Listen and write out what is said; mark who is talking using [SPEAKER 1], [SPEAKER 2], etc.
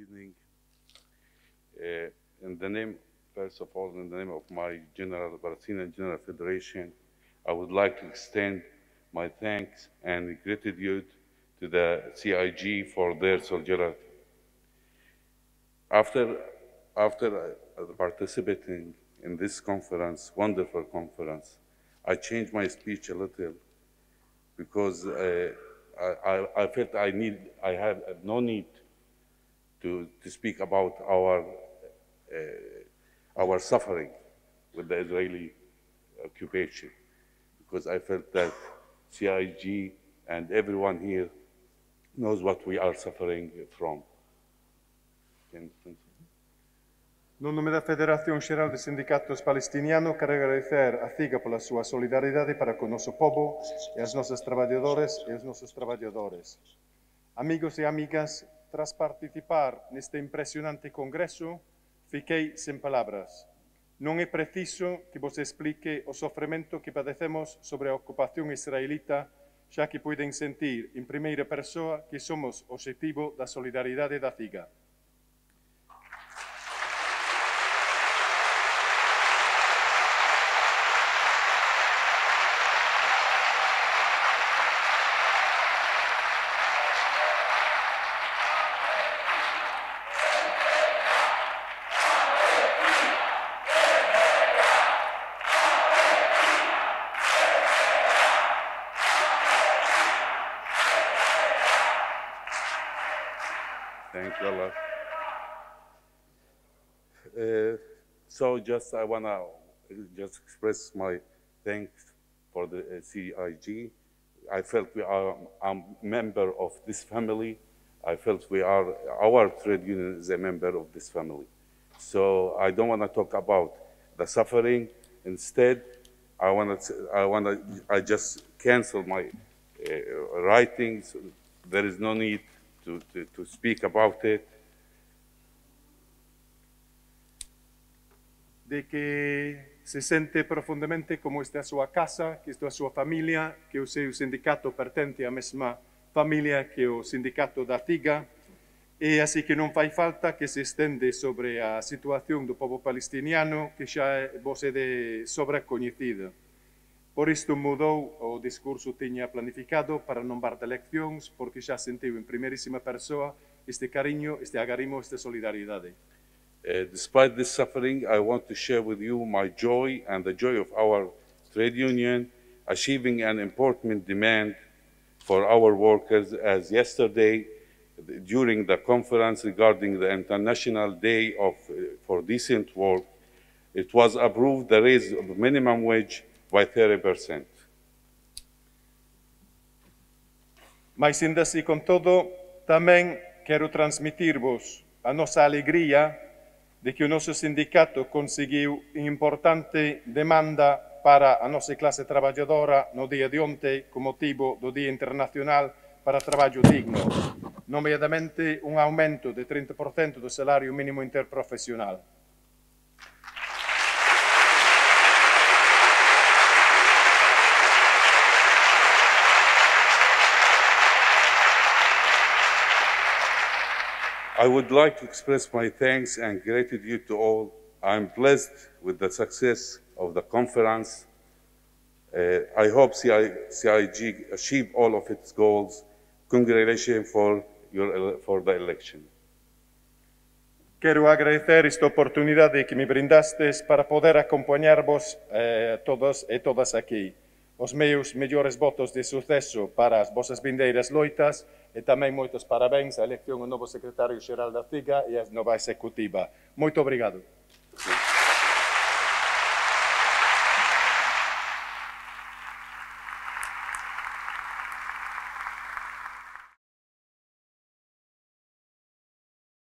[SPEAKER 1] evening. In the name, first of all, in the name of my Palestinian General Federation, I would like to extend my thanks and gratitude to the CIG for their solidarity. After participating in this conference, wonderful conference, I changed my speech a little because I felt I had no need to speak about our suffering with the Israeli occupation, because I felt that CIG and everyone here knows what we are suffering from.
[SPEAKER 2] No nome da Federación Xeral de Sindicatos Palestiniano, quero agradecer a CIGA pola súa solidaridade para con o noso povo e as nosas traballadores e os nosos traballadores. Amigos e amigas, tras participar neste impresionante congreso, fiquei sen palabras. Non é preciso que vos explique o sofrimento que padecemos sobre a ocupación israelita, xa que poden sentir en primeira persoa que somos o obxectivo da solidaridade da CIGA.
[SPEAKER 1] Thank you, Allah. I want to just express my thanks for the CIG. I felt I'm a member of this family. I felt our trade union is a member of this family. So I don't want to talk about the suffering. Instead, I just cancel my writings. There is no need to speak about it.
[SPEAKER 2] De que se sente profundamente como esta é a súa casa, que esta é a súa familia, que o seu sindicato pertence á mesma familia que o sindicato da CIGA, e así que non fai falta que se estende sobre a situación do povo palestiniano, que xa vos é de sobra coñecida. Por isto mudou o discurso que tiña planificado para non bar de eleccións, porque xa sentiu en primeirísima persoa este cariño, este agarimo, esta solidaridade.
[SPEAKER 1] Despite this suffering, I want to share with you my joy and the joy of our trade union achieving an important demand for our workers, as yesterday, during the conference regarding the International Day for Decent Work, it was approved the raise of minimum wage by 30%.
[SPEAKER 2] Mas ainda assim, con todo, tamén quero transmitirvos a nosa alegría de que o noso sindicato conseguiu importante demanda para a nosa clase traballadora no día de onte con motivo do Día Internacional para Traballo Digno, nomeadamente un aumento de 30% do salario mínimo interprofesional.
[SPEAKER 1] I would like to express my thanks and gratitude to all. I'm blessed with the success of the conference. I hope CIG achieve all of its goals. Congratulations for the election.
[SPEAKER 2] Quero agradecer esta oportunidade que me brindastes para poder acompañarvos todos e todas aquí. Os meus mellores votos de suceso para as vosas vindeiras loitas e tamén moitos parabéns á elección ao novo secretario xeral da CIGA e á nova executiva. Moito obrigado.